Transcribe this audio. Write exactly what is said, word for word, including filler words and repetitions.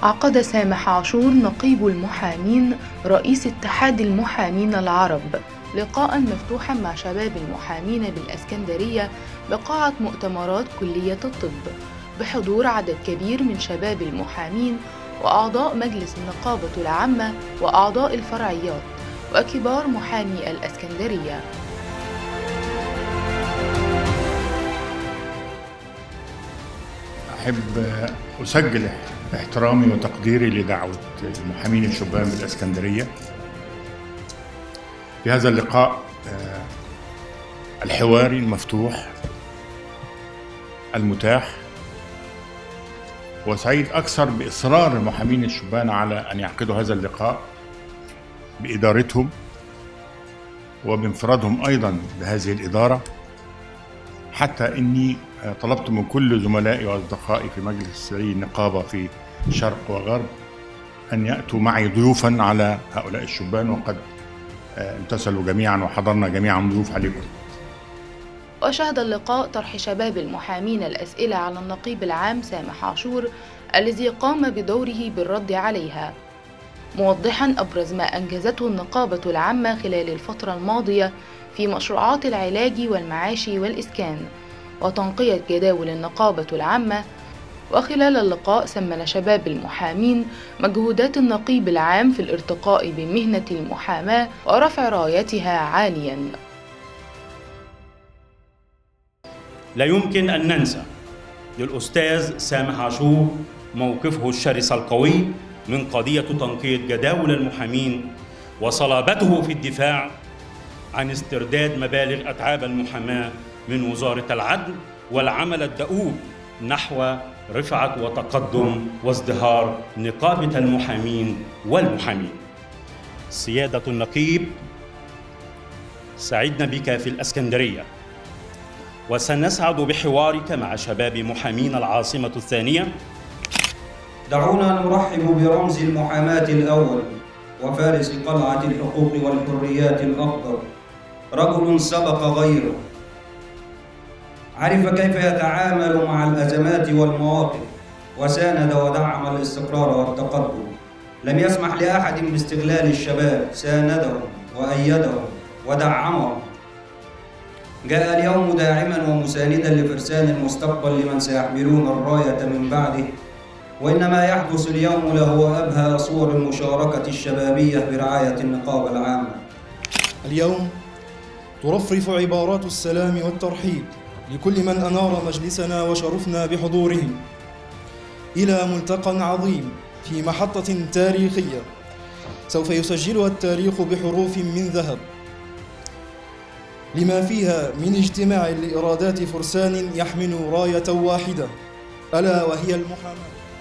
عقد سامح عاشور نقيب المحامين رئيس اتحاد المحامين العرب لقاء مفتوحا مع شباب المحامين بالإسكندرية بقاعة مؤتمرات كلية الطب بحضور عدد كبير من شباب المحامين وأعضاء مجلس النقابة العامة وأعضاء الفرعيات وكبار محامي الإسكندرية. أحب أسجل احترامي وتقديري لدعوة المحامين الشبان بالإسكندرية في هذا اللقاء الحواري المفتوح المتاح، وسعيد أكثر بإصرار المحامين الشبان على أن يعقدوا هذا اللقاء بإدارتهم وبانفرادهم أيضا بهذه الإدارة، حتى إني طلبت من كل زملائي وأصدقائي في مجلس النقابة في شرق وغرب أن يأتوا معي ضيوفا على هؤلاء الشبان، وقد امتثلوا جميعا وحضرنا جميعا ضيوف عليكم. وشهد اللقاء طرح شباب المحامين الأسئلة على النقيب العام سامح عاشور الذي قام بدوره بالرد عليها، موضحا أبرز ما أنجزته النقابة العامة خلال الفترة الماضية في مشروعات العلاج والمعاش والإسكان وتنقية جداول النقابة العامة. وخلال اللقاء سمن شباب المحامين مجهودات النقيب العام في الارتقاء بمهنة المحاماة ورفع رايتها عاليا. لا يمكن أن ننسى للأستاذ سامح عاشور موقفه الشرس القوي من قضية تنقية جداول المحامين وصلابته في الدفاع عن استرداد مبالغ أتعاب المحاماة من وزارة العدل والعمل الدؤوب نحو رفعة وتقدم وازدهار نقابة المحامين والمحامين. سيادة النقيب، سعدنا بك في الإسكندرية، وسنسعد بحوارك مع شباب محامين العاصمة الثانية. دعونا نرحب برمز المحاماة الأول وفارس قلعة الحقوق والحريات الأخضر، رجل سبق غيره، عرف كيف يتعامل مع الأزمات والمواقف، وساند ودعم الاستقرار والتقدم. لم يسمح لأحد باستغلال الشباب، ساندهم وأيدهم ودعمهم. جاء اليوم داعما ومساندا لفرسان المستقبل لمن سيحملون الراية من بعده، وإن ما يحدث اليوم له أبهى صور المشاركة الشبابية برعاية النقابة العامة. اليوم ترفرف عبارات السلام والترحيب لكل من أنار مجلسنا وشرفنا بحضوره إلى ملتقى عظيم في محطة تاريخية سوف يسجلها التاريخ بحروف من ذهب، لما فيها من اجتماع لإرادات فرسان يحملوا راية واحدة ألا وهي المحاماة.